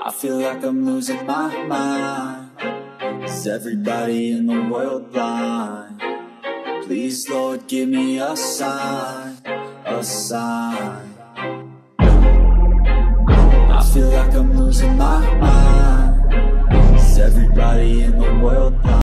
I feel like I'm losing my mind. Is everybody in the world blind? Please, Lord, give me a sign, a sign. I feel like I'm losing my mind. Is everybody in the world blind?